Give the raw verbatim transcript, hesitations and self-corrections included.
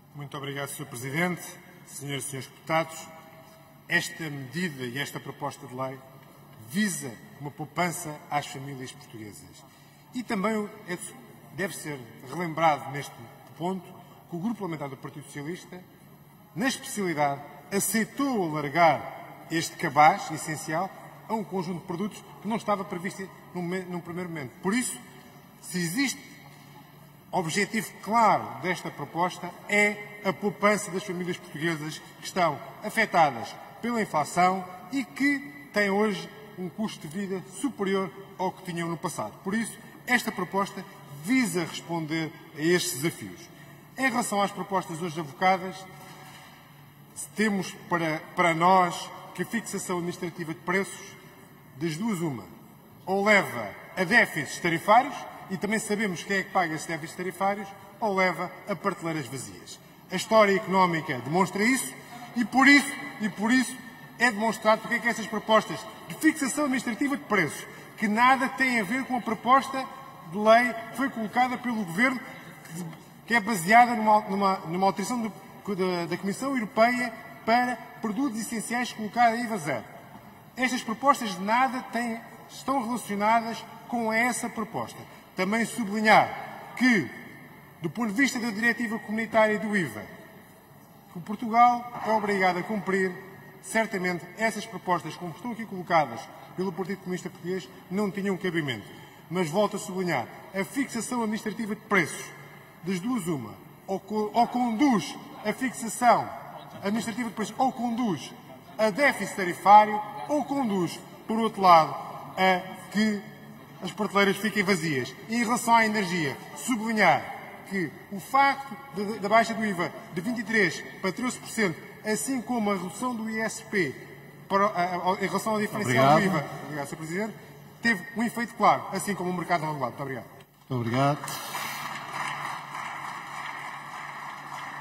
Muito obrigado, senhor Presidente, senhoras e senhores deputados. Esta medida e esta proposta de lei visa uma poupança às famílias portuguesas. E também deve ser relembrado neste ponto que o Grupo Parlamentar do Partido Socialista, na especialidade, aceitou alargar este cabaz essencial a um conjunto de produtos que não estava previsto num, num primeiro momento. Por isso, se existe objetivo claro desta proposta, é a poupança das famílias portuguesas que estão afetadas pela inflação e que têm hoje um custo de vida superior ao que tinham no passado. Por isso, esta proposta visa responder a estes desafios. Em relação às propostas hoje avocadas, temos para, para nós que a fixação administrativa de preços, das duas uma, ou leva a déficits tarifários, e também sabemos quem é que paga esses déficits tarifários, ou leva a prateleiras vazias. A história económica demonstra isso, e por isso, e por isso é demonstrado porque é que essas propostas de fixação administrativa de preços, que nada têm a ver com a proposta de lei que foi colocada pelo Governo, que é baseada numa, numa, numa alteração do, da, da Comissão Europeia para produtos essenciais colocar a I V A zero. Estas propostas de nada têm, estão relacionadas com essa proposta. Também sublinhar que, do ponto de vista da Diretiva Comunitária do I V A, que Portugal é obrigado a cumprir, certamente essas propostas, como estão aqui colocadas pelo Partido Comunista Português, não tinham cabimento. Mas volto a sublinhar, a fixação administrativa de preços, das duas uma, ou, ou conduz a fixação administrativa de preços, ou conduz a déficit tarifário, ou conduz, por outro lado, a que as prateleiras fiquem vazias. E em relação à energia, sublinhar que o facto da baixa do I V A de vinte e três por cento para treze por cento, assim como a redução do I S P para, a, a, em relação ao diferencial obrigado. do I V A, obrigado, senhor Presidente, teve um efeito claro, assim como o mercado regulado. Muito obrigado. Muito obrigado.